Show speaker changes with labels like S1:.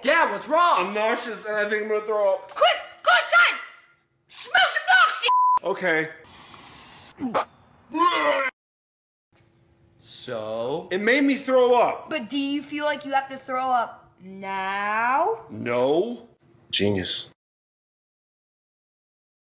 S1: Dad, what's wrong?
S2: I'm nauseous and I think I'm gonna throw up.
S1: Quick, go inside! Smell some dog shit!
S2: Okay.
S1: So?
S2: It made me throw up.
S3: But do you feel like you have to throw up now?
S2: No.
S4: Genius.